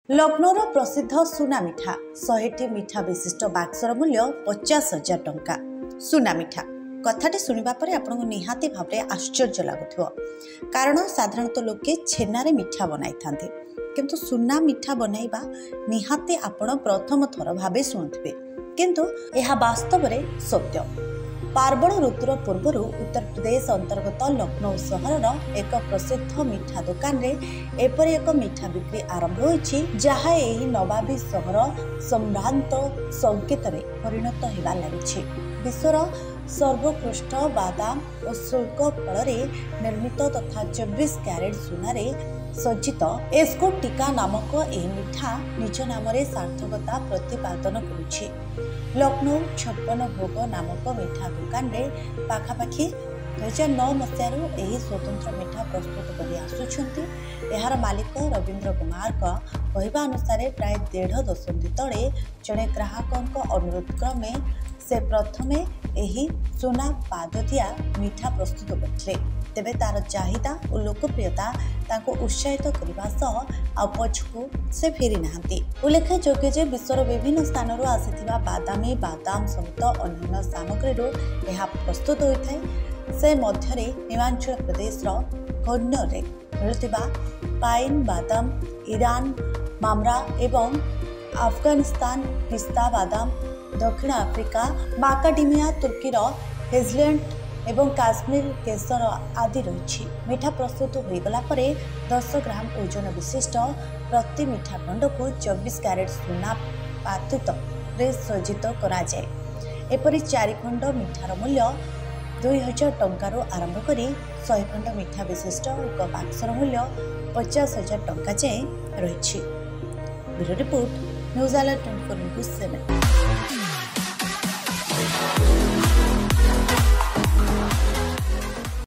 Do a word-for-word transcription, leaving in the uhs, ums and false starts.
लखनऊ प्रसिद्ध सुना मिठा शहेटी मिठा विशिष्ट बाक्सर मूल्य पचास हजार टंका। सुना मिठा कथाटी शुणा पर आपको निहाती भाव आश्चर्य लगुव कारण साधारणतः लोके छेनारे मिठा बनाई था किंतु सुना मिठा बनैबा निहाती आपण प्रथम थर भावे शुणुवे किंतु यह वास्तव में सत्य। पार्वण ऋतुर पूर्वर उत्तर प्रदेश अंतर्गत लखनऊ सहर एक प्रसिद्ध मिठा दुकान रे एपरी एक मिठा बिक्री आरंभ होइछि जहा एही नवाबी सहर सम्भ्रांत संकेत रे परिणत हेबा लागिछि। विश्वर सर्वोत्कृष्ट बादाम और शुल्क फल निर्मित तथा चौबीस क्यारेट सुनारे सज्जित एस्को टीका नामक यह मिठा निज नाम सार्थकता प्रतिपादन करुछि। लखनऊ छप्पन भोग नामक मिठा दुकान रे पाखापाखि दुई हजार नौ मसीह यही स्वतंत्र मिठा प्रस्तुत कर आसुछंती। यार मालिक रवींद्र कुमार का कहवा अनुसार प्राय डेढ़ दशंधि तले जड़े ग्राहकों अनुरोध क्रमे से प्रथमे यही सुना पाददिया मिठा प्रस्तुत करते तेबे तार चाहिदा और लोकप्रियता ताको उत्साहित करने सह पछकू से फेरी नाहंती। उल्लेखयोग्य जे विश्वर विभिन्न स्थानरू आसिथिबा बादामी बादाम सहित अन्य सामग्री यह प्रस्तुत होता है। से मध्यरे हिमाचल प्रदेश कन्नौर रे मिलुथिबा पाइन बादाम, ईरान मामरा एवं अफगानिस्तान पिस्ता बादाम, दक्षिण आफ्रिका माकाडिमिया, तुर्कीर हेजलैंड एवं काश्मीर केसर आदि रही। मिठा प्रस्तुत होगला परे दस ग्राम ओजन विशिष्ट प्रति मिठा खंड को चौबीस क्यारेट सुना पातुत रे सज्जित करा जाए। एपरी चारि खंड मिठार मूल्य दुई हजार टंकार आरंभ करी सौ खंड मिठा विशिष्ट एक बाक्सर मूल्य पचास हजार टंका जाए रही। Bureau report news alert twenty four into seven.